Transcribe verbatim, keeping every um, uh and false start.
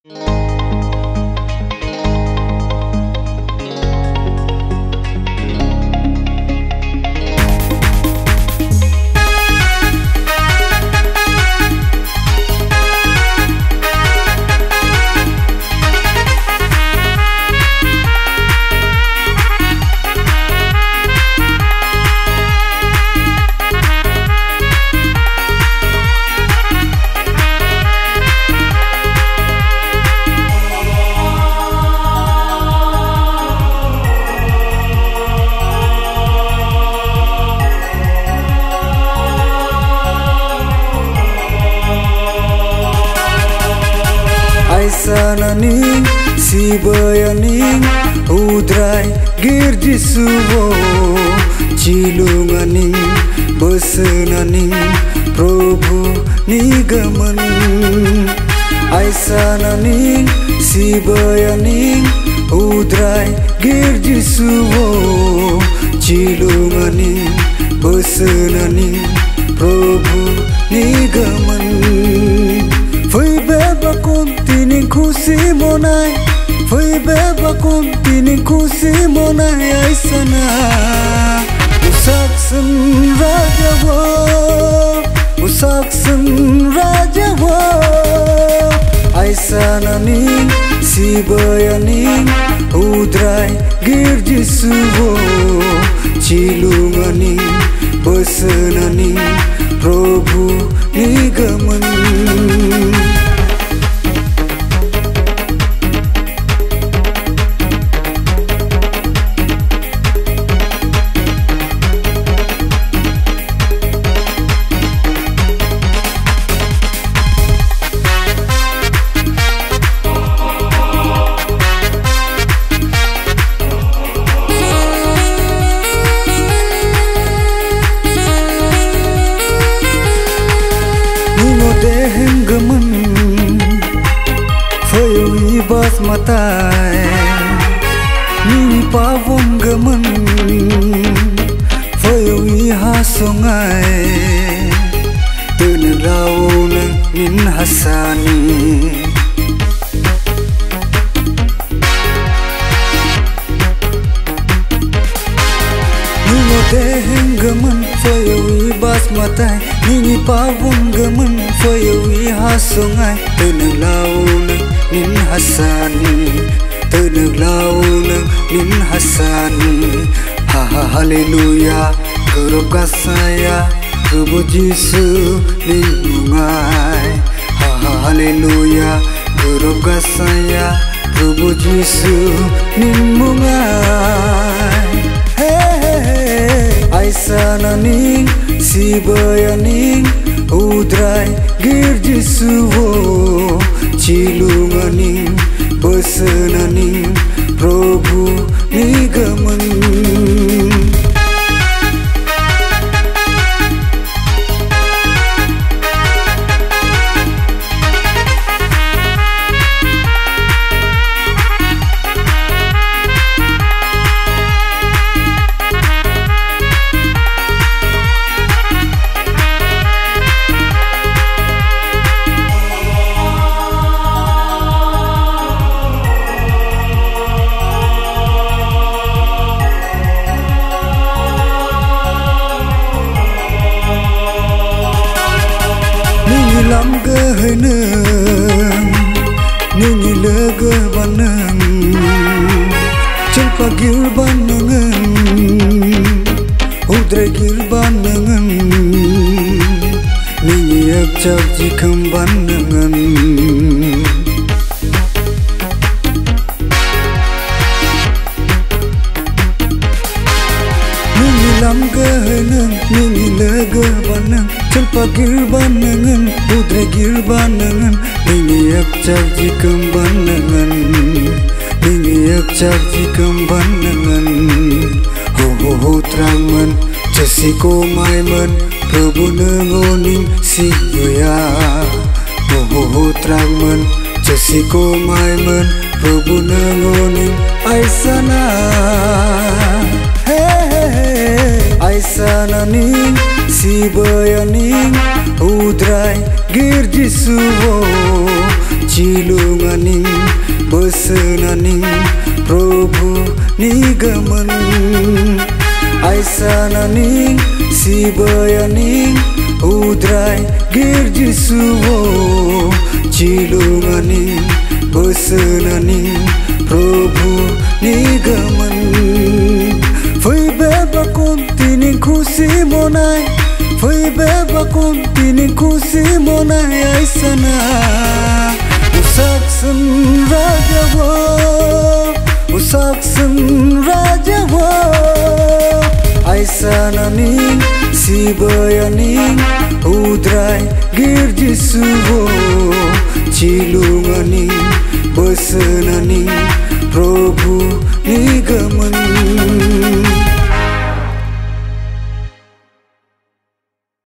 Sananing sibayaning udrai girjisuwo cilunganing besenaning Prabhu nigaman Aisananing sibayaning udrai girjisuwo cilunganing besenaning Prabhu nigaman Foi beba kuntining kusi monai Foi beba kuntining kusi monai Aisana Usaksan raja wo Usaksan raja wo Aisana ning sibayaning udrai girjisuwo cilunganing besenaning Prabhu nigaman Henggaman Fayawi bas matai Nini pavon gaman Fayawi hasongai Teneraw ng nin hasani Nini henggaman Fayawi bas matai Nini pavon gaman Fayawi hasongai Teneglaw ng nin hasani Teneglaw ng nin hasani Ha ha haleluya Gerop kasaya Prabhu Jisu nin mungay Ha ha haleluya Gerop kasaya Prabhu Jisu nin mungay Hey hey hey Aisananing sibayaning udrai girjisuwo cilunganing besenaning Prabhu nigaman Lam gehai neng Nini lega baneng Celpa gil banengen Udre gil banengen Nini ek cak jikam banengen Nini lam gehai neng Nini lega baneng Celpa gil banengen Udre gil banengen Nini ek cak jikam banengen Nini ek cak jikam banengen Ho ho ho trangmen Cesiko maimen Prabhu nengoning siya Ho ho ho trangmen Cesiko maimen Prabhu nengoning Aisana Hey hey hey Aisananing sibayaning udrai girjisuwo cilunganing Cilunganing Besenaning Prabhu Nigaman Aisananing Sibayaning Udrai Girjisuwo Cilunganing Besenaning Prabhu Nigaman Foi beba kontining khusi monai Foi beba kontining khusi monai Aisana Usaksan raja wo Usaksan raja wo Aisana ning Sibayaning Udrai Girjisuwo Cilunganing Besenaning Prabhu Nigaman